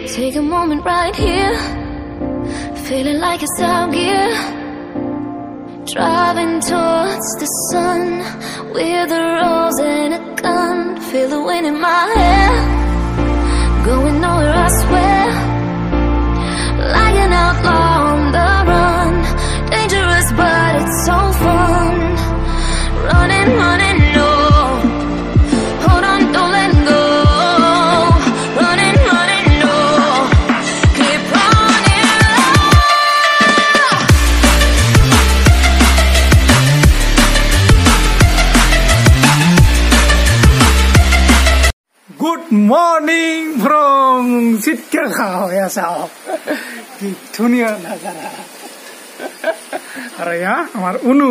Take a moment right here, feeling like it's out gear. Driving towards the sun with a rose and a gun. Feel the wind in my hair, going nowhere I swear. Like an outlaw on the run, dangerous but it's so fun. Running, running, no, hold on, don't let go. Running, running, no, keep running low. Good morning from Sitkergao ya sahab. Di dunia nazara. Araya amar unu.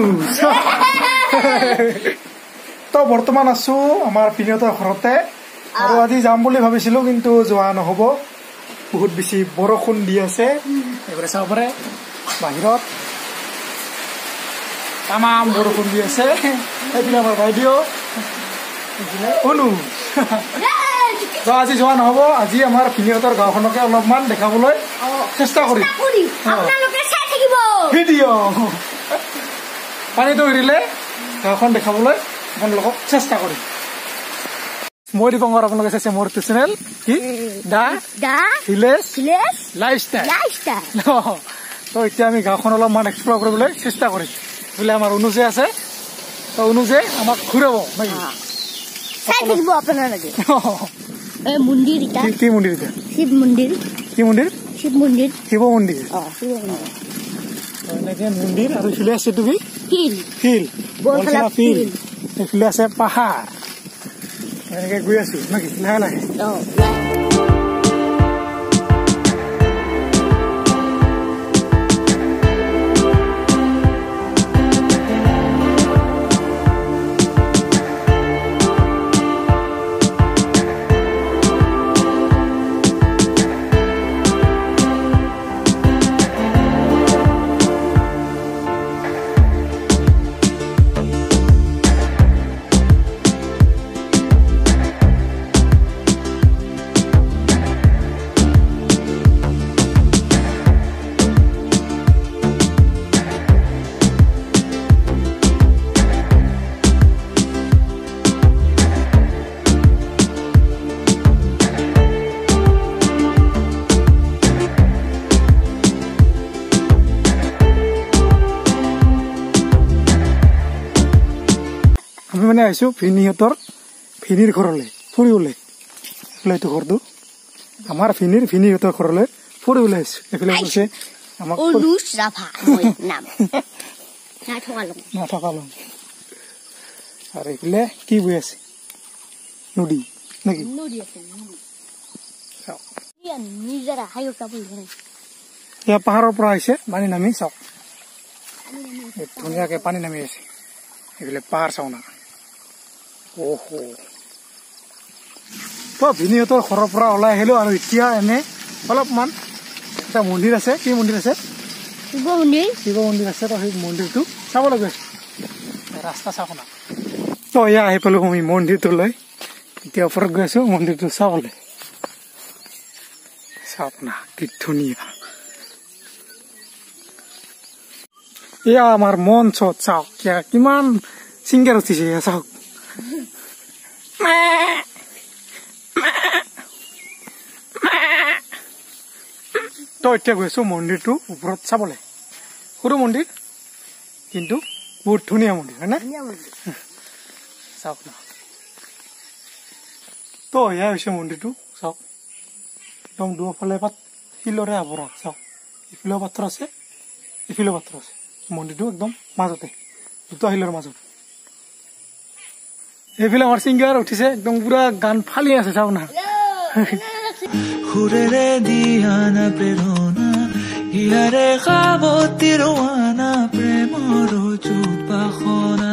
তো বর্তমান আছো আমার পিনিয়তৰ ঘৰতে আৰু আজি যাম বুলি ভাবিছিলো কিন্তু যোৱা নহব বহুত বেছি বৰষুণ দি আছে এবাৰে চাব পাৰে বাহিৰত তামাম বৰষুণ দি আছে এইপিনে আমাৰ বাইদেউ অনু তো আজি যোৱা নহব আজি আমাৰ পিনিয়তৰ গাঁওখনকে অলপমান দেখাবলৈ চেষ্টা কৰিম আপোনালোকে চাই থাকিব ভিডিঅ পানীটো এৰিলে গাঁওখন দেখাবলৈ আপোনালোকক চেষ্টা কৰিম মই দীপংকৰ আপোনালোকে চাইছে মোৰ চেনেল কি দা ভিলেজ লাইফষ্টাইল তো এতিয়া আমি গাঁওখন অলপমান এক্সপ্ল'ৰ কৰিবলৈ চেষ্টা কৰিম বোলে আমাৰ অনুজে আছে তো অনুজে আমাক ঘূৰাব নাকি চাই থাকিব আপোনালোকে এই মন্দিৰ এটা কি মন্দিৰ এটা শিৱ মন্দিৰ কি মন্দিৰ শিৱ মন্দিৰ শিৱ মন্দিৰ শিৱ মন্দিৰ এনেকে মন্দিৰ আৰু ইফালে আছে তুমি ফিল বলফালা ফিল এইফালে আছে পাহাৰ এনেকে গৈ আছো নাকি লাহে লাহে আমি মানে আহিছো ভিনিহঁতৰ ভিনিৰ ঘৰলৈ ফুৰিবলৈ এইটো ঘৰটো আমাৰ ভিনিহঁতৰ ঘৰলৈ ফুৰিবলৈ আহিছো এইফালে কৈছে আমাক নাথকালং আৰু এইফালে কি বৈ আছে নদী নেকি এয়া পাহাৰৰ পৰা আহিছে পানী নামি চাওক ধুনীয়াকে পানী নামি আছে এইফালে পাহাৰ চাও না ওহো তো ভিনিহঁতৰ ঘৰৰ পৰা ওলাই আহিলো আৰু এতিয়া এনে অলপমান এটা মন্দিৰ আছে কি মন্দিৰ আছে শিৱ মন্দিৰ আছে তো সেই মন্দিৰটো চাবলৈ গৈছো ৰাস্তা চাওক না তো এয়া আহি পালো আমি মন্দিৰটোলৈ এতিয়া ওপৰত গৈ আছো মন্দিৰটো চাবলৈ চাওক না কি ধুনীয়া এয়া আমাৰ মঞ্চত চাওক কিমান চিংগাৰ উঠিছে চাওক তো এতিয়া গৈছো মন্দিৰটো ওপৰত চাবলৈ সৰু মন্দিৰ কিন্তু বহুত ধুনীয়া মন্দিৰ হয় না চাওক না তো এয়া হৈছে মন্দিৰটো চাওক একদম দুফালে শিলৰে আৱৰণ চাওক ইফালেও পাথৰ আছে ইফালেও পাথৰ আছে মন্দিৰটো একদম মাজতে দুটা শিলৰ মাজত এইফালে আমাৰ চিংগাৰ উঠিছে একদম পুৰা গান ফালি আছে চাওক না খুৰেৰে দিয়ানা প্ৰেৰণা হিয়াৰে খাবতি ৰৱানা প্ৰেমৰ যুত বাসনা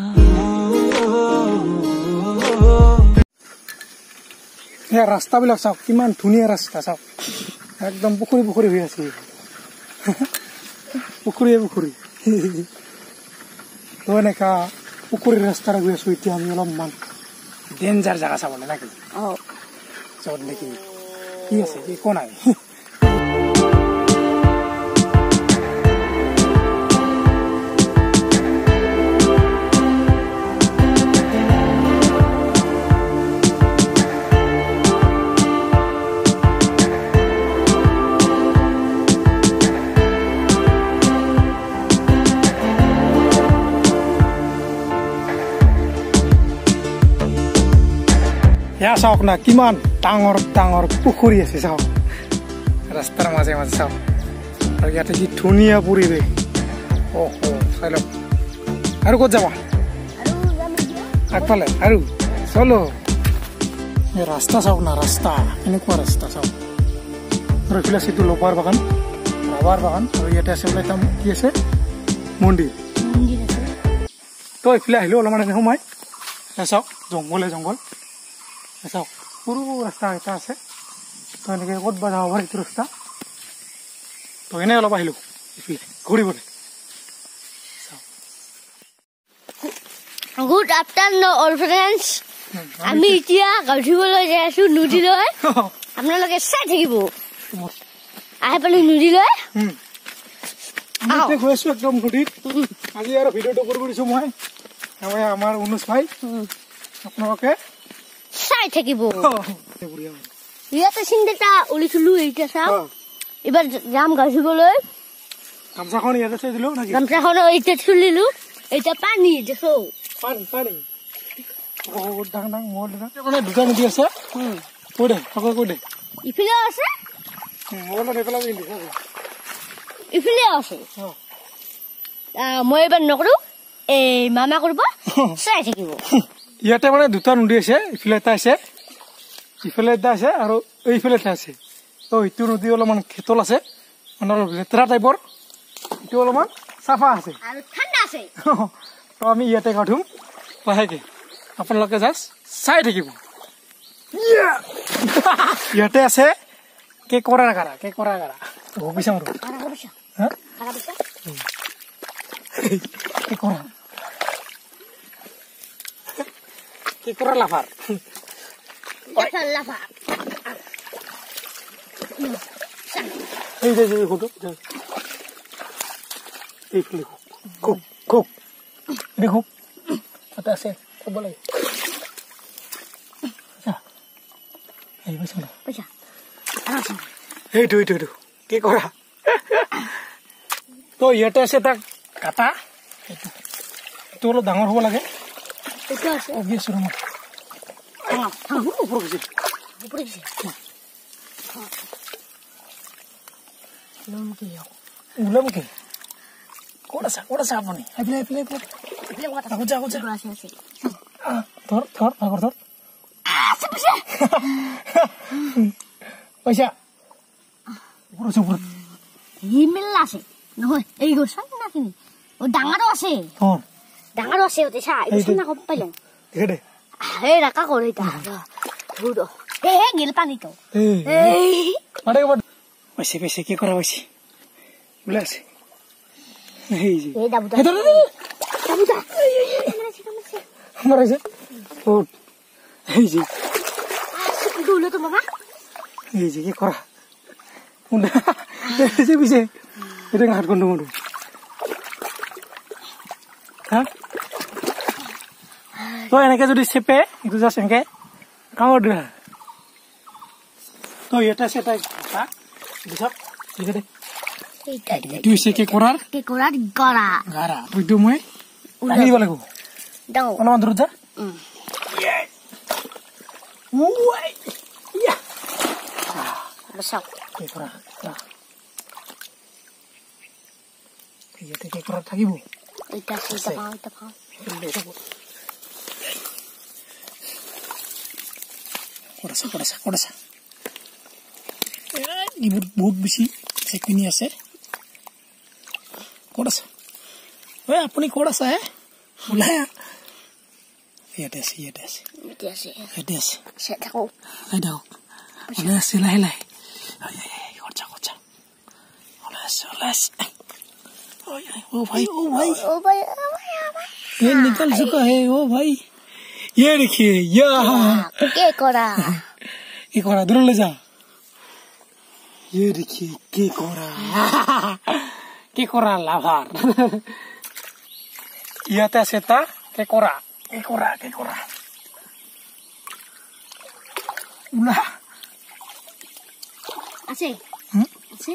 এয়া ৰাস্তাবিলাক চাওক কিমান ধুনীয়া ৰাস্তা চাওক একদম পুখুৰী হৈ আছে পুখুৰী তো এনেকা পুখুৰীৰ ৰাস্তাৰে গৈ আছো এতিয়া আমি অলপমান ডেঞ্জাৰ জাগা চাবলৈ লাগে য'ত নেকি কি আছে একো নাই Ya saok na kiman tangor pukhuri ase saok rastar maje saok aru yate ki dhuniya puribesh oho chalo aru kot jaba akpale aru chalo ye rasta saok na rasta enekwa rasta saok aru fila situ lopar bagan rabar bagan aru yate ase bole tam ki ase mondir ase to ifile ahilo olamane homai saok jongol ऐसा पूरा रास्ता ऐसा है तो इनके बहुत बड़ा हवा इतना रास्ता तो इन्हें वाला बाहिलो इसलिए घोड़ी बोले Good afternoon all friends আমি এতিয়া গাঠিবলৈ যাই আছো নদীলৈ আপোনালোকে চাই থাকিব আহে পালে নদীলৈ আমি গৈছো একদম নদীত আজি আৰু ভিডিওটো কৰিব দিছো মই আমাৰ অনুজ ভাই আপোনালোকে চাই থাকিব ইয়াতে চিন্তা উলিছিলো এইটা চাও এবাৰ যাম গাঠিবলৈ গামছাখন ইয়াতে থৈ দিলো নাকি গামছাখন এইটা থুলিলো এইটা পানী দেখো পানী ও ডাং মোল মানে দুটা নদী আছে কইদে আকৌ কইদে ইফালে আছে মোল নেপেলা দিলি ইফালে আছে মই এবাৰ নকৰো এই মামা কৰিব চাই থাকিব ইয়াতে মানে দুটা নদী আছে ইফালে এটা আছে আৰু এইফালে এটা আছে তো ইটো নদী অলপমান খেতল আছে মানে অলপ লেতেৰা টাইপৰ ইটো অলপমান চাফা আছে আৰু ঠাণ্ডা আছে তো আমি ইয়াতে গাঠুম লাহেকে আপোনালোকে জাষ্ট চাই থাকিব ইয়াতে আছে কে কৰা ভবিছা মাৰো হা কে কৰা কি কৰা লাফাৰ এই যে ফটো এই ফটো খুব দেখো এটা আছে ক'ব লাগে এই পইচা এইটো কি কৰা তো ইয়াতে আছে এটা কাটা এইটো অলপ ডাঙৰ হ'ব লাগে এটা আছে অবিয়াছ ৰম উপৰ গৈছে উলাম কি ক'ত আছে আপুনি এইফালে ধৰ ভাগৰ ধৰ পইচা ওপৰত হিমেলা আছে নহয় এই গছন নাকিনি ও ডাঙৰ আছে ডাঙৰ আছে ওতে চা এই না কম পাইলে দে এই রাকা করে তা ধুরো হে গিল পানি তো এই আরে বাবা পয়সা কি করা হইছে বলে আছে এই যে এই দাবুদা মারা যায় ও এই যে দুলো তো মামা এই যে কি করা এই যে বিছে এটা হাত কোন মন্ডু হ্যাঁ তো এনেকে যদি চেপে একটু জাস্ট এনেকে কামড় দিবা তো এটা সেটা হ্যাঁ বুঝাপ ঠিক আছে তুই সে কে করার গারা বুঝছো মই আনি দিব লাগব দাও অলপমান দূৰত যা ওই ইয়া বসাও কে কৰা ইয়াতে কে কৰা থাকিব এটা পাও Kodasa. Ibu বহুত বেছি চেকনি আছে kodasa. ওই আপনি kodasa হে ওলাই ইয়াতে আছে সেটাও আই দাও ওলাই আছে লাই খরচা ওলাই আছে ओ भाई ये निकल चुका है ओ भाई ये देखिए क्या करा ये करा दूर ले जा ये देखिए केकरा लाभार ইয়াতে আছে এটা কেকৰা উলা আছে আছে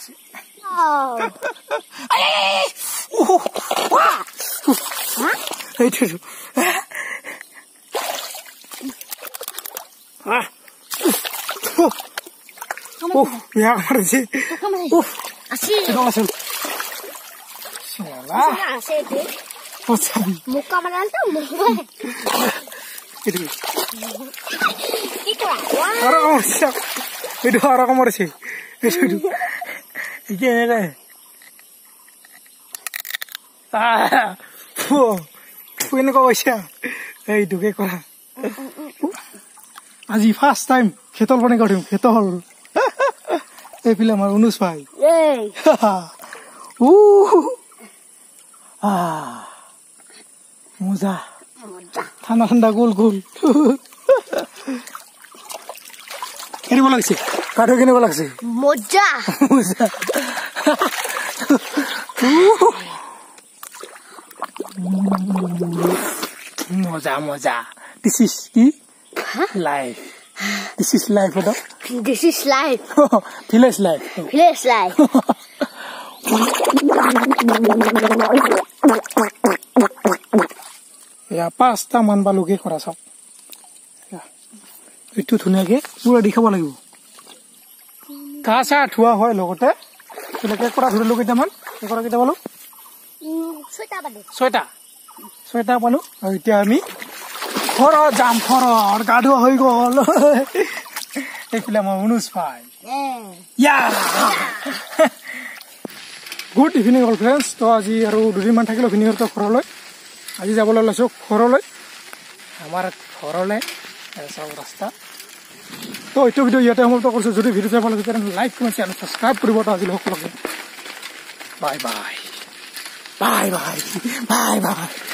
ya marisi así itu asal salah así deh pasal muka mana tuh muka itu itu wah orang siap itu orang marisi itu ini ini kok bisa itu kayak kurang আজি ফার্স্ট টাইম খেতল পানি কাটিম খেতল এই পিলে আমার অনুজ ভাই মজা ঠান্ডা ঠান্ডা গোল গোল কেনিব লাগছে কাঠো কেনিব লাগছে মজা মজা মজা দিস ইজ কি life. This is life, what? This is life. Village life. Village life. Ya, pasta man baluge kora sab. Ya. Itu dhuniake pura dikhaba lagibo. Kasa thua hoy logote. Tilake kora dhuri loge taman. Kora kita balu? Soita balu. Soita balu. Aru etia ami ফরা জাম ফরা আর গাধুয়া হয়ে গল এইফালে আমার অনুজ ভাই গুড ইভিনিং অল ফ্রেন্ডস তো আজি আৰু দুদিনমান থাকিলে ইভিনিঙৰ তো ঘৰলৈ আজি যাবলৈ ওলাইছোঁ ঘৰলৈ আমাৰ ঘৰলৈ চব ৰাস্তা তো এইটো ভিডিঅ' ইয়াতে সমাপ্ত কৰিছোঁ যদি ভিডিঅ' চাই ভাল লাগে তেনে লাইক কমেণ্ট চেনেল ছাবস্ক্ৰাইব কৰিব তো আজিলৈ সকলোকে bye bye bye bye bye bye